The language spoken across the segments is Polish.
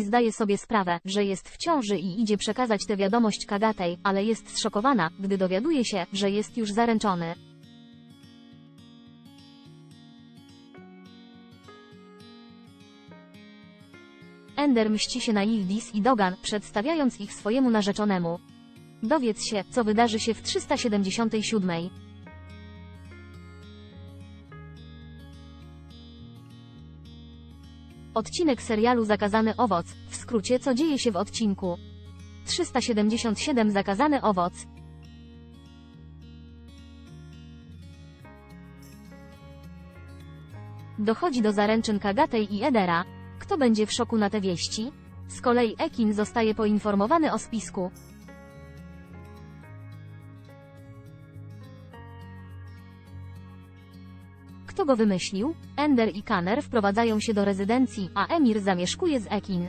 zdaje sobie sprawę, że jest w ciąży i idzie przekazać tę wiadomość Kagatej, ale jest zszokowana, gdy dowiaduje się, że jest już zaręczony. Ender mści się na Yildiz i Dogan, przedstawiając ich swojemu narzeczonemu. Dowiedz się, co wydarzy się w 377. Odcinek serialu Zakazany owoc, w skrócie co dzieje się w odcinku 377 Zakazany owoc. Dochodzi do zaręczyn Kagatej i Edera. Kto będzie w szoku na te wieści? Z kolei Ekin zostaje poinformowany o spisku. Kto go wymyślił? Ender i Kaner wprowadzają się do rezydencji, a Emir zamieszkuje z Ekin.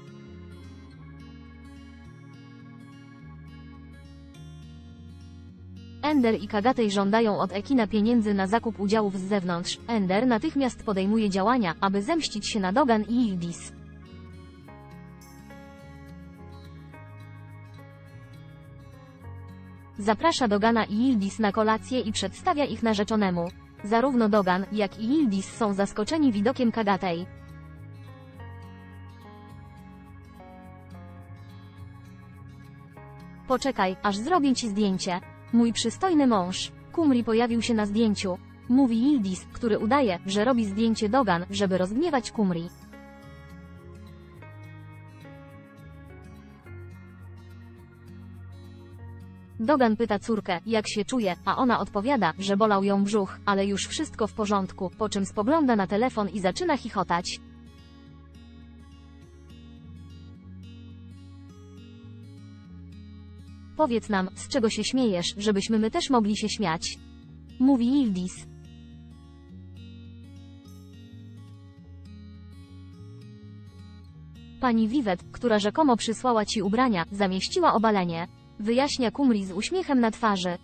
Ender i Kagatej żądają od Ekina pieniędzy na zakup udziałów z zewnątrz. Ender natychmiast podejmuje działania, aby zemścić się na Dogan i Yildiz. Zaprasza Dogana i Yildiz na kolację i przedstawia ich narzeczonemu. Zarówno Dogan, jak i Yildiz są zaskoczeni widokiem Kagatej. Poczekaj, aż zrobię ci zdjęcie. Mój przystojny mąż. Kumri pojawił się na zdjęciu. Mówi Yildiz, który udaje, że robi zdjęcie Dogan, żeby rozgniewać Kumri. Dogan pyta córkę, jak się czuje, a ona odpowiada, że bolał ją brzuch, ale już wszystko w porządku, po czym spogląda na telefon i zaczyna chichotać. Powiedz nam, z czego się śmiejesz, żebyśmy my też mogli się śmiać. Mówi Yildiz. Pani Wiwet, która rzekomo przysłała ci ubrania, zamieściła obalenie. Wyjaśnia Kumri z uśmiechem na twarzy.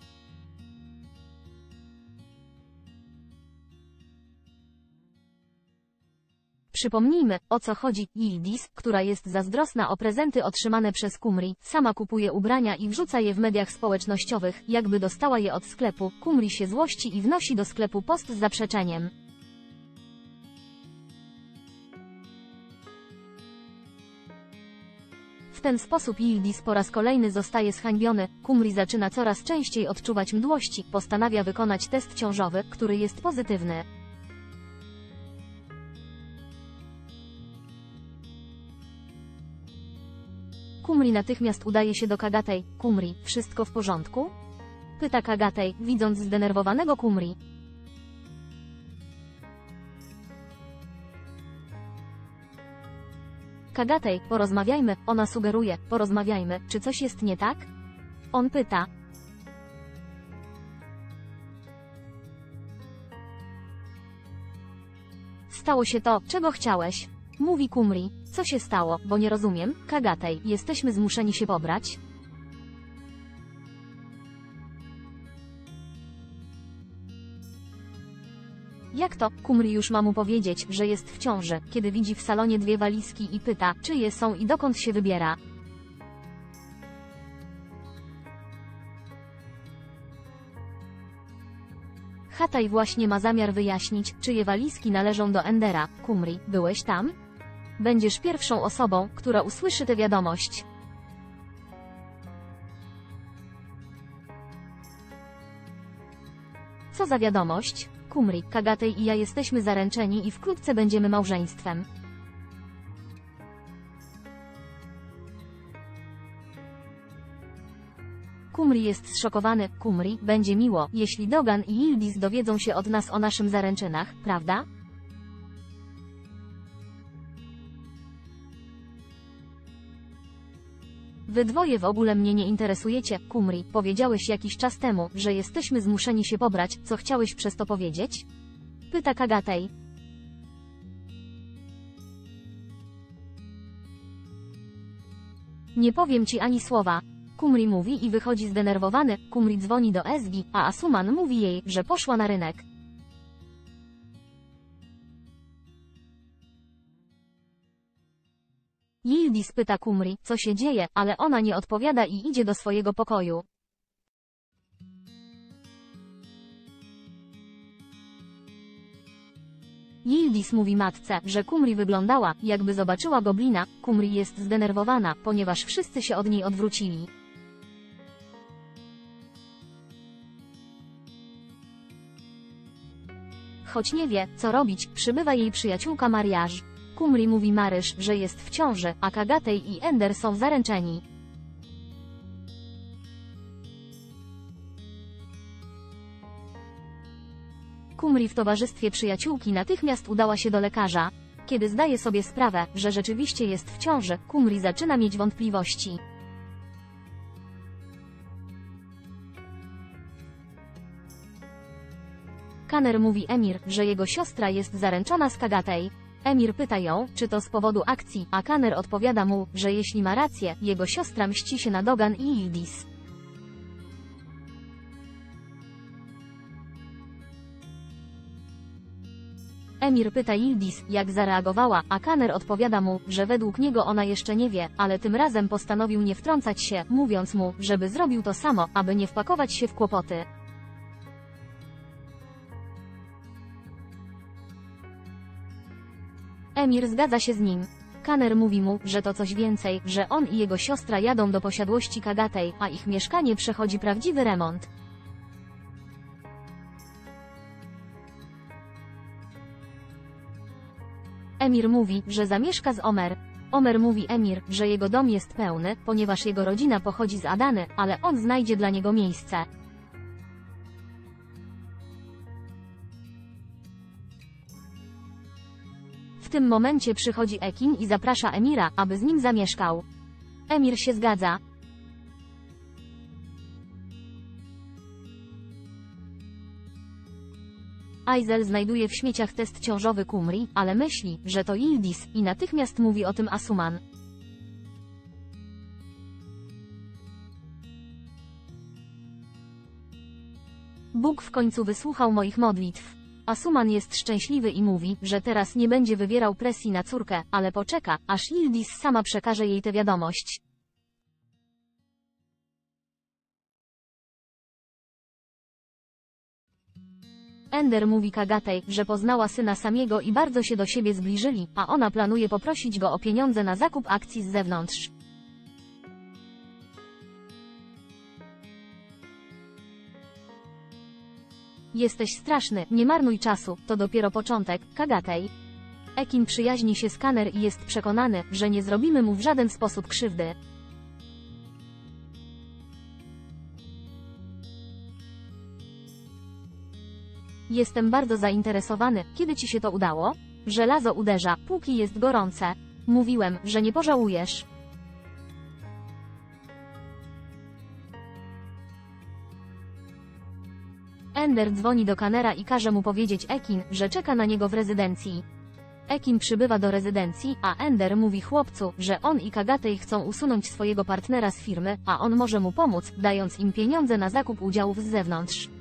Przypomnijmy, o co chodzi. Yildiz, która jest zazdrosna o prezenty otrzymane przez Kumri, sama kupuje ubrania i wrzuca je w mediach społecznościowych, jakby dostała je od sklepu. Kumri się złości i wnosi do sklepu post z zaprzeczeniem. W ten sposób Yildiz po raz kolejny zostaje zhańbiony. Kumri zaczyna coraz częściej odczuwać mdłości, postanawia wykonać test ciążowy, który jest pozytywny. Kumri natychmiast udaje się do Kagatej. Kumri, wszystko w porządku? Pyta Kagatej, widząc zdenerwowanego Kumri. Kagatej, porozmawiajmy, ona sugeruje, porozmawiajmy, czy coś jest nie tak? On pyta. Stało się to, czego chciałeś. Mówi Kumri. Co się stało, bo nie rozumiem? Kagatej, jesteśmy zmuszeni się pobrać? Jak to? Kumri już ma mu powiedzieć, że jest w ciąży, kiedy widzi w salonie dwie walizki i pyta, czyje są i dokąd się wybiera. Hatay właśnie ma zamiar wyjaśnić, czyje walizki należą do Endera. Kumri, byłeś tam? Będziesz pierwszą osobą, która usłyszy tę wiadomość. Co za wiadomość? Kumri, Kagatej i ja jesteśmy zaręczeni i wkrótce będziemy małżeństwem. Kumri jest zszokowany. Kumri, będzie miło, jeśli Dogan i Yildiz dowiedzą się od nas o naszym zaręczynach, prawda? Wy dwoje w ogóle mnie nie interesujecie, Kumri, powiedziałeś jakiś czas temu, że jesteśmy zmuszeni się pobrać, co chciałeś przez to powiedzieć? Pyta Kagatej. Nie powiem ci ani słowa. Kumri mówi i wychodzi zdenerwowany. Kumri dzwoni do Ezgi, a Asuman mówi jej, że poszła na rynek. Yildiz pyta Kumri, co się dzieje, ale ona nie odpowiada i idzie do swojego pokoju. Yildiz mówi matce, że Kumri wyglądała, jakby zobaczyła goblina. Kumri jest zdenerwowana, ponieważ wszyscy się od niej odwrócili. Choć nie wie, co robić, przybywa jej przyjaciółka Mariage. Kumri mówi Maryż, że jest w ciąży, a Kagatej i Ender są zaręczeni. Kumri w towarzystwie przyjaciółki natychmiast udała się do lekarza. Kiedy zdaje sobie sprawę, że rzeczywiście jest w ciąży, Kumri zaczyna mieć wątpliwości. Kaner mówi Emir, że jego siostra jest zaręczona z Kagatej. Emir pyta ją, czy to z powodu akcji, a Kaner odpowiada mu, że jeśli ma rację, jego siostra mści się na Dogan i Yildiz. Emir pyta Yildiz, jak zareagowała, a Kaner odpowiada mu, że według niego ona jeszcze nie wie, ale tym razem postanowił nie wtrącać się, mówiąc mu, żeby zrobił to samo, aby nie wpakować się w kłopoty. Emir zgadza się z nim. Kaner mówi mu, że to coś więcej, że on i jego siostra jadą do posiadłości Kagatej, a ich mieszkanie przechodzi prawdziwy remont. Emir mówi, że zamieszka z Omer. Omer mówi Emir, że jego dom jest pełny, ponieważ jego rodzina pochodzi z Adany, ale on znajdzie dla niego miejsce. W tym momencie przychodzi Ekin i zaprasza Emira, aby z nim zamieszkał. Emir się zgadza. Aizel znajduje w śmieciach test ciążowy Kumri, ale myśli, że to Yildiz, i natychmiast mówi o tym Asuman. Bóg w końcu wysłuchał moich modlitw. Asuman jest szczęśliwy i mówi, że teraz nie będzie wywierał presji na córkę, ale poczeka, aż Yildiz sama przekaże jej tę wiadomość. Ender mówi Kagatej, że poznała syna Samiego i bardzo się do siebie zbliżyli, a ona planuje poprosić go o pieniądze na zakup akcji z zewnątrz. Jesteś straszny, nie marnuj czasu, to dopiero początek, Kagatej. Ekin przyjaźni się z Kaner i jest przekonany, że nie zrobimy mu w żaden sposób krzywdy. Jestem bardzo zainteresowany, kiedy ci się to udało? Żelazo uderza, póki jest gorące. Mówiłem, że nie pożałujesz. Ender dzwoni do Kanera i każe mu powiedzieć Ekin, że czeka na niego w rezydencji. Ekin przybywa do rezydencji, a Ender mówi chłopcu, że on i Kagatej chcą usunąć swojego partnera z firmy, a on może mu pomóc, dając im pieniądze na zakup udziałów z zewnątrz.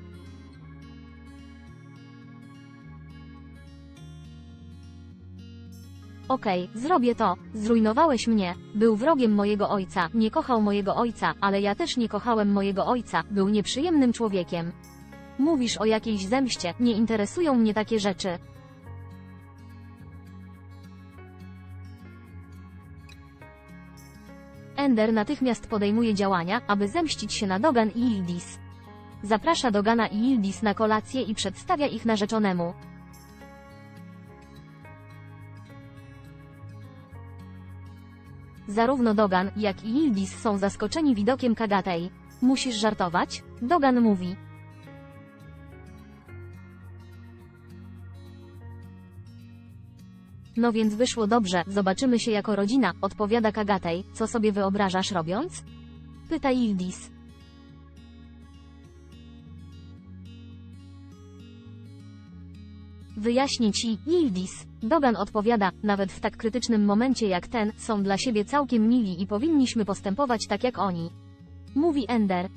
Okej, zrobię to. Zrujnowałeś mnie. Był wrogiem mojego ojca, nie kochał mojego ojca, ale ja też nie kochałem mojego ojca, był nieprzyjemnym człowiekiem. Mówisz o jakiejś zemście, nie interesują mnie takie rzeczy. Ender natychmiast podejmuje działania, aby zemścić się na Dogan i Yildiz. Zaprasza Dogana i Yildiz na kolację i przedstawia ich narzeczonemu. Zarówno Dogan, jak i Yildiz są zaskoczeni widokiem Kagatej. Musisz żartować? Dogan mówi. No więc wyszło dobrze, zobaczymy się jako rodzina, odpowiada Kagatej. Co sobie wyobrażasz robiąc? Pyta Yildiz. Wyjaśnię ci, Yildiz. Dogan odpowiada, nawet w tak krytycznym momencie jak ten, są dla siebie całkiem mili i powinniśmy postępować tak jak oni. Mówi Ender.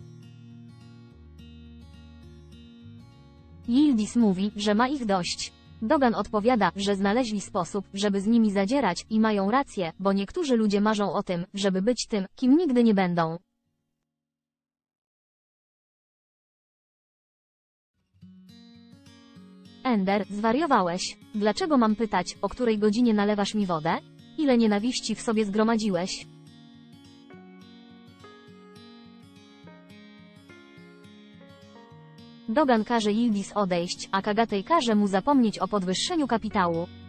Yildiz mówi, że ma ich dość. Dogan odpowiada, że znaleźli sposób, żeby z nimi zadzierać, i mają rację, bo niektórzy ludzie marzą o tym, żeby być tym, kim nigdy nie będą. Ender, zwariowałeś. Dlaczego mam pytać, o której godzinie nalewasz mi wodę? Ile nienawiści w sobie zgromadziłeś? Dogan każe Yildiz odejść, a Kagatej każe mu zapomnieć o podwyższeniu kapitału.